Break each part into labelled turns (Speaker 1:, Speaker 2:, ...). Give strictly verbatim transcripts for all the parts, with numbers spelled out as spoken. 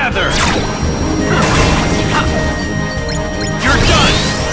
Speaker 1: Gather! You're done!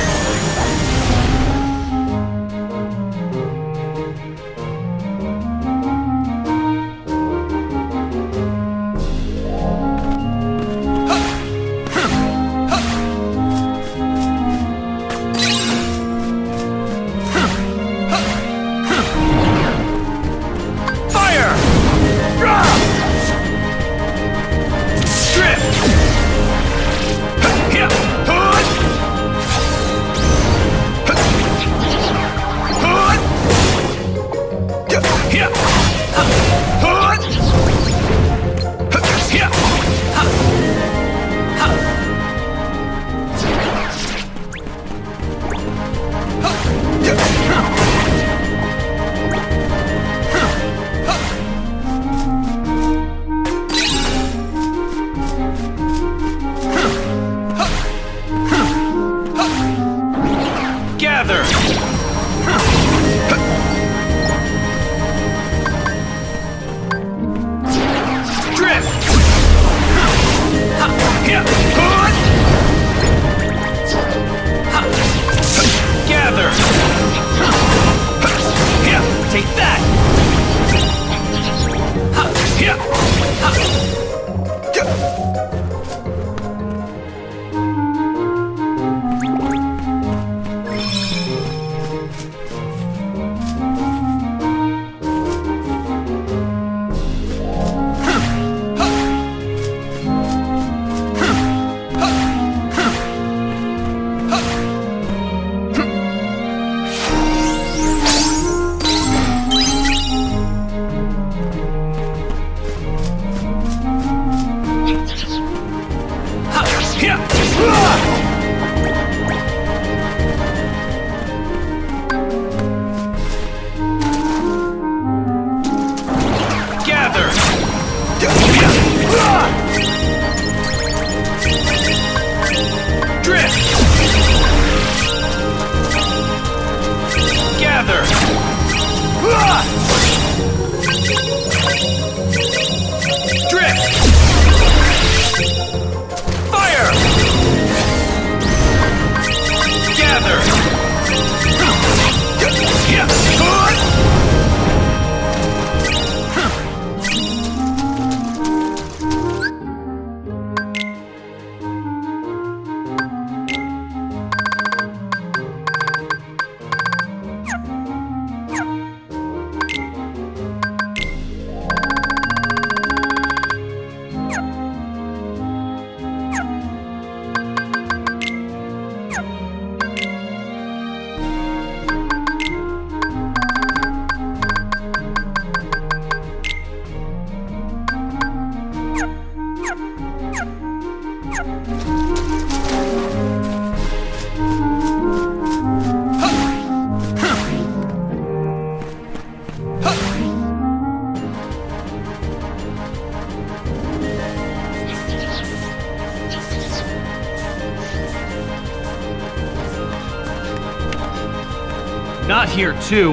Speaker 1: Not here, too.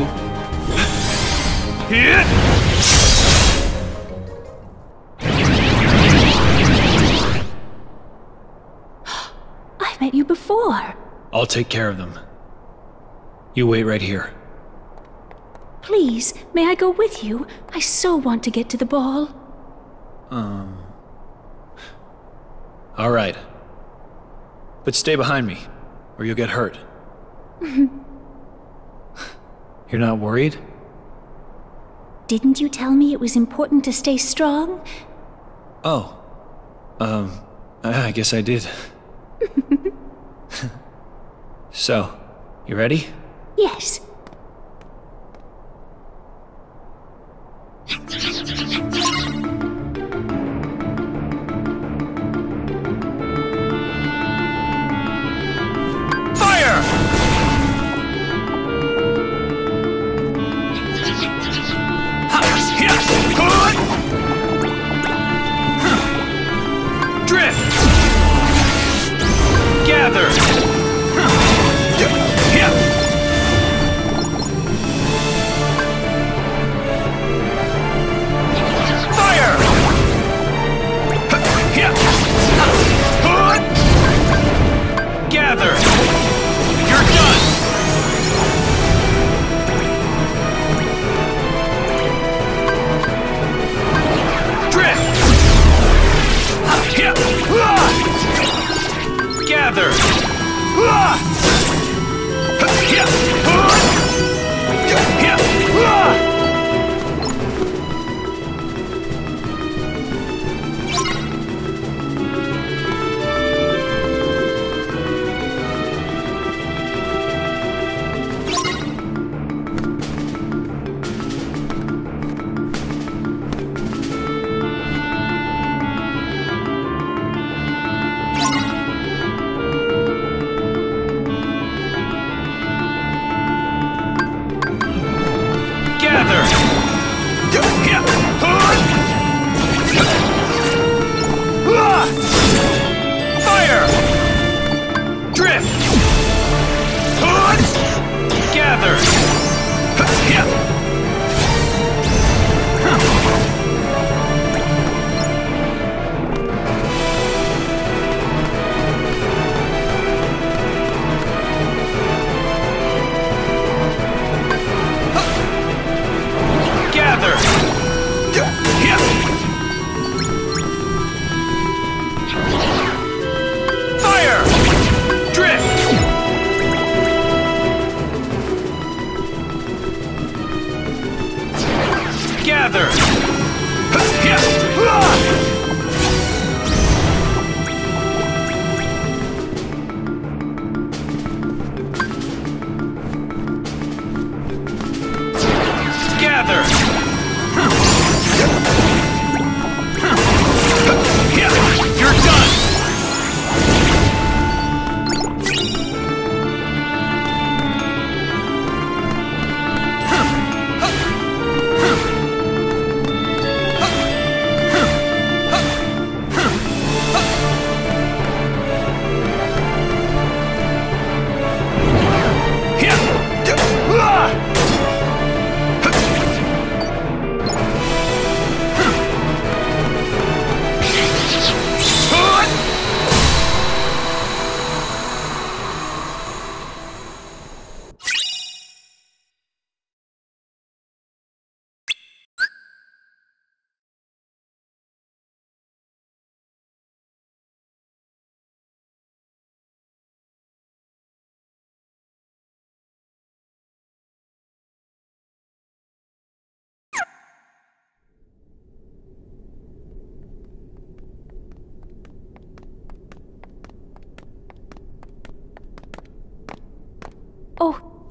Speaker 1: Hit!
Speaker 2: I've met you before.
Speaker 1: I'll take care of them. You wait right here.
Speaker 2: Please, may I go with you? I so want to get to the ball.
Speaker 1: Um... Alright. But stay behind me, or you'll get hurt. You're not worried?
Speaker 2: Didn't you tell me it was important to stay strong?
Speaker 1: Oh. Um, I guess I did. So, you ready?
Speaker 2: Yes.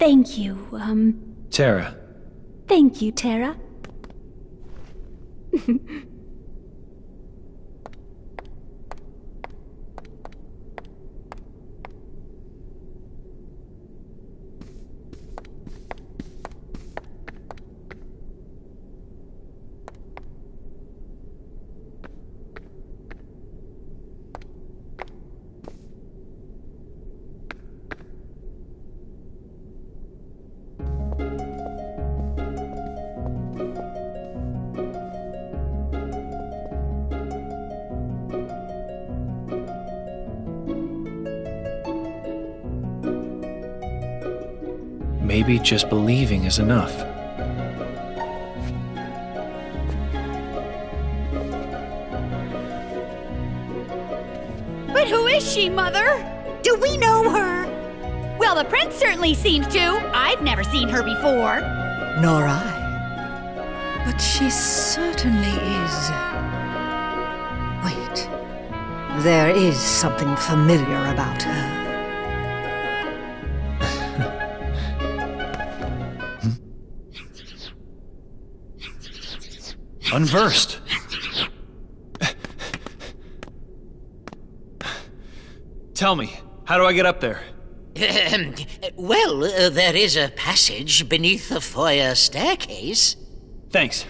Speaker 2: Thank you, um...
Speaker 1: Tara.
Speaker 2: Thank you, Tara.
Speaker 1: Maybe just believing is enough.
Speaker 3: But who is she, Mother?
Speaker 4: Do we know her?
Speaker 3: Well, the prince certainly seems to. I've never seen her before.
Speaker 4: Nor I. But she certainly is. Wait. There is something familiar about her.
Speaker 1: Unversed. Tell me, how do I get up there?
Speaker 5: Well, uh, there is a passage beneath the foyer staircase.
Speaker 1: Thanks.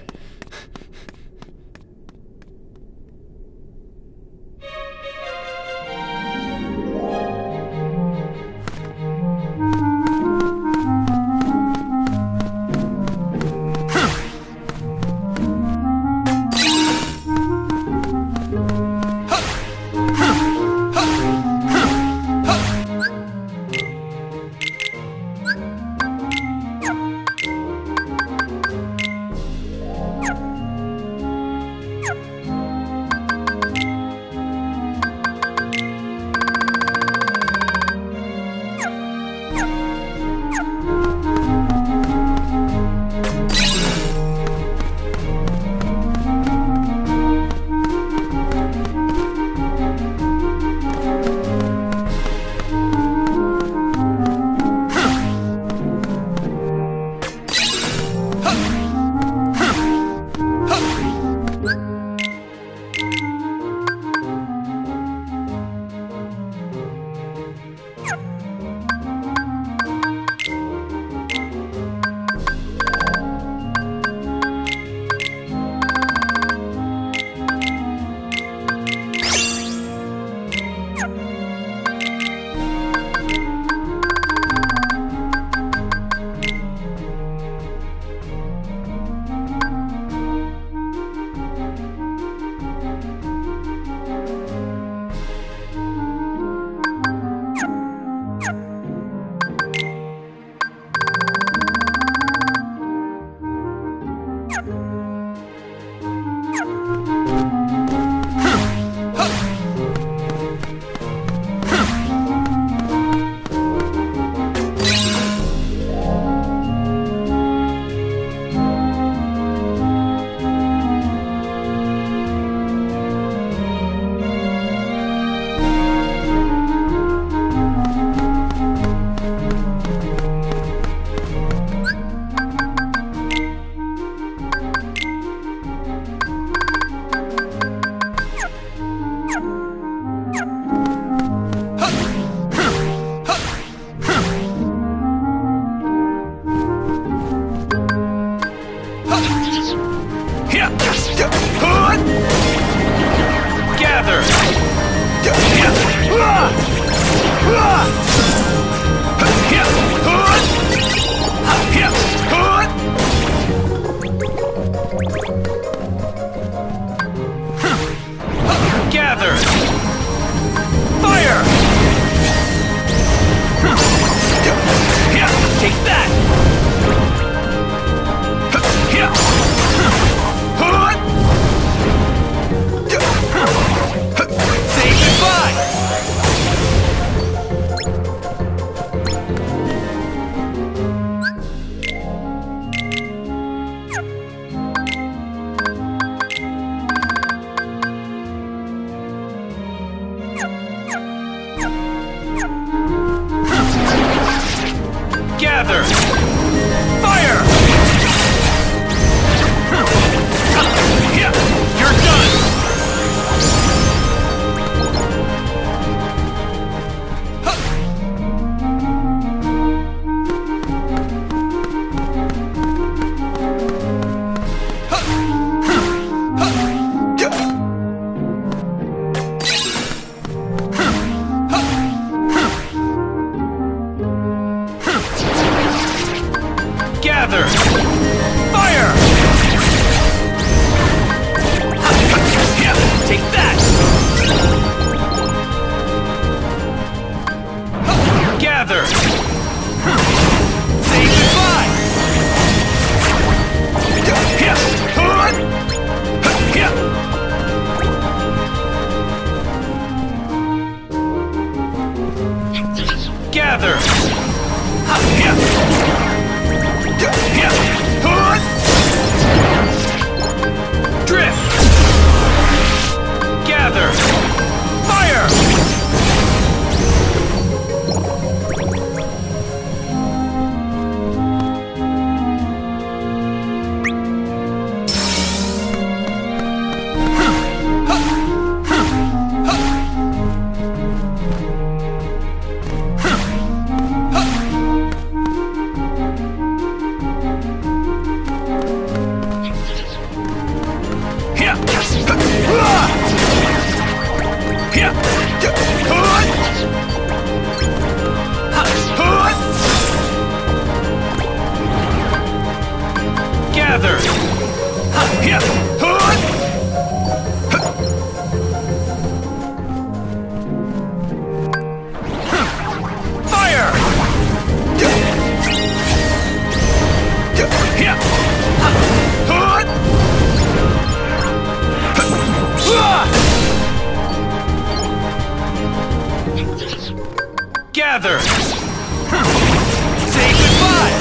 Speaker 1: Gather! Gather! Ha, yeah. Yeah. Huh. Drift! Gather! Fire! Gather! Fire! Gather! Say goodbye!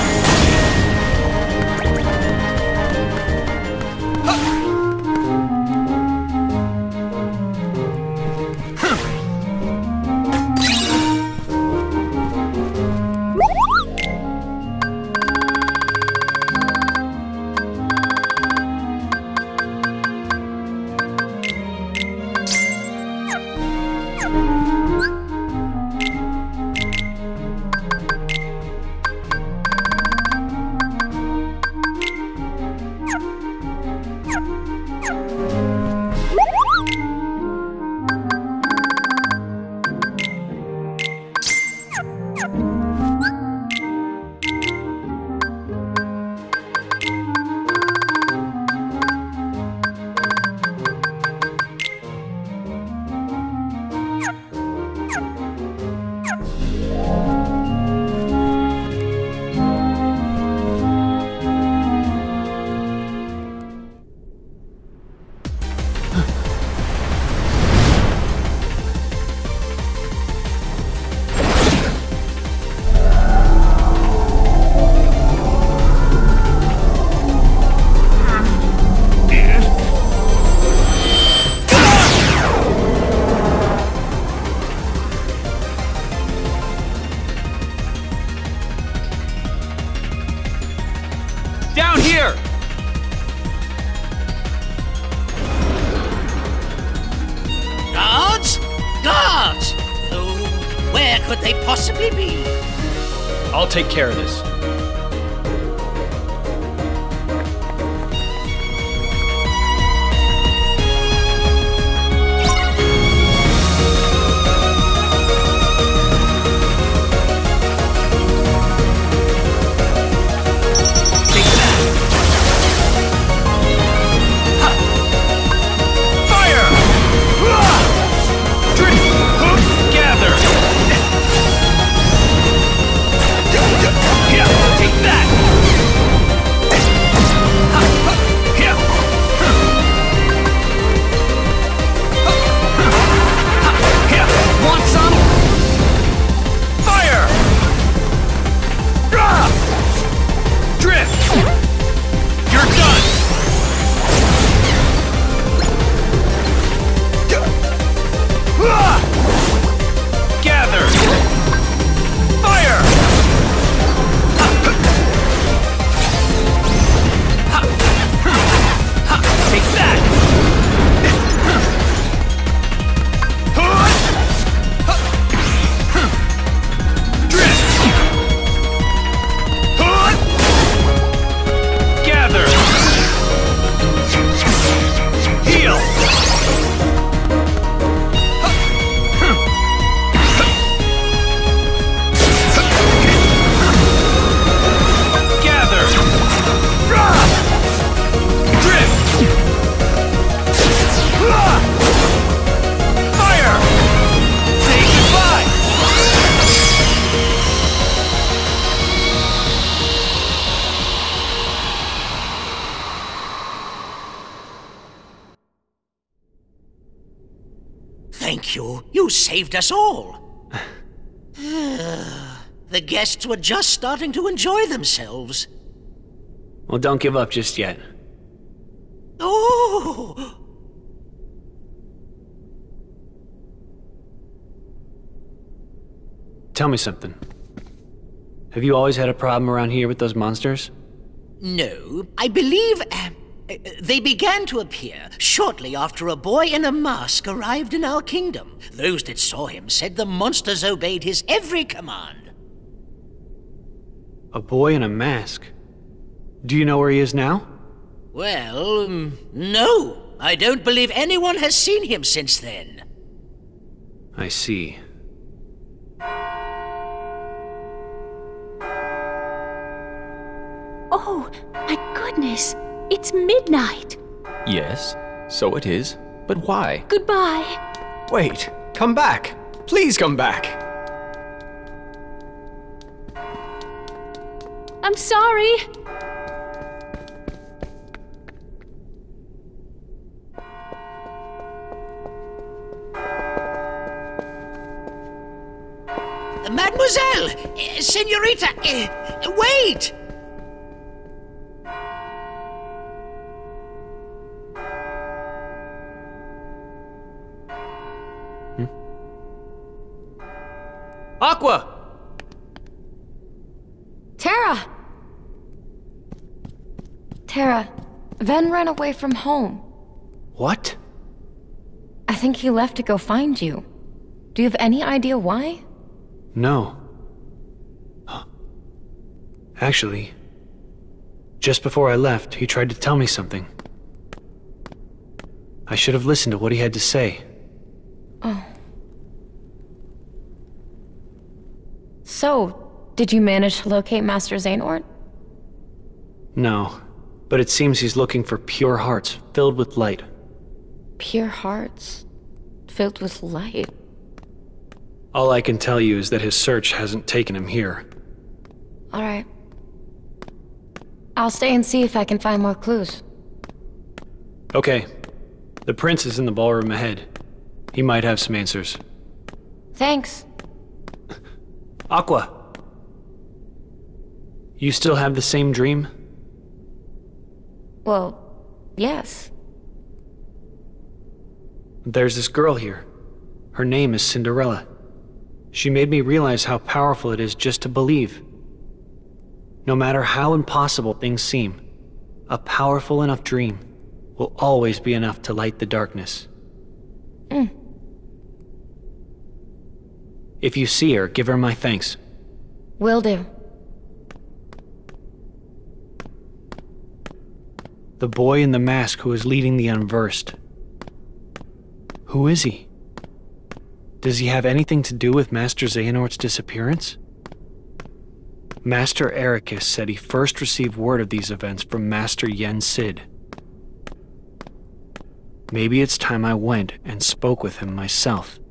Speaker 1: Down here!
Speaker 5: Guards? Guards! Oh, where could they possibly be?
Speaker 1: I'll take care of this.
Speaker 5: Thank you. You saved us all. The guests were just starting to enjoy themselves.
Speaker 1: Well, don't give up just yet.
Speaker 5: Oh!
Speaker 1: Tell me something. Have you always had a problem around here with those monsters?
Speaker 5: No, I believe uh, they began to appear shortly after a boy in a mask arrived in our kingdom. Those that saw him said the monsters obeyed his every command.
Speaker 1: A boy in a mask? Do you know where he is now?
Speaker 5: Well, um, no. I don't believe anyone has seen him since then.
Speaker 1: I see.
Speaker 2: Oh, my goodness. It's midnight.
Speaker 6: Yes, so it is. But why?
Speaker 2: Goodbye.
Speaker 6: Wait, come back. Please come back.
Speaker 2: I'm sorry.
Speaker 5: Mademoiselle! Uh, Senorita! Uh, wait!
Speaker 1: Hmm? Aqua!
Speaker 7: Tara! Tara, Ven ran away from home.
Speaker 1: What?
Speaker 7: I think he left to go find you. Do you have any idea why?
Speaker 1: No. Actually, just before I left, he tried to tell me something. I should have listened to what he had to say.
Speaker 7: Oh. So, did you manage to locate Master Xehanort?
Speaker 1: No, but it seems he's looking for pure hearts filled with light.
Speaker 7: Pure hearts filled with light?
Speaker 1: All I can tell you is that his search hasn't taken him here.
Speaker 7: Alright. I'll stay and see if I can find more clues.
Speaker 1: Okay. The prince is in the ballroom ahead. He might have some answers.
Speaker 7: Thanks.
Speaker 1: Aqua! You still have the same dream?
Speaker 7: Well, yes.
Speaker 1: There's this girl here. Her name is Cinderella. She made me realize how powerful it is just to believe. No matter how impossible things seem, a powerful enough dream will always be enough to light the darkness.
Speaker 7: Mm.
Speaker 1: If you see her, give her my thanks.
Speaker 7: Will do.
Speaker 1: The boy in the mask who is leading the unversed. Who is he? Does he have anything to do with Master Xehanort's disappearance? Master Ericus said he first received word of these events from Master Yen Sid. Maybe it's time I went and spoke with him myself.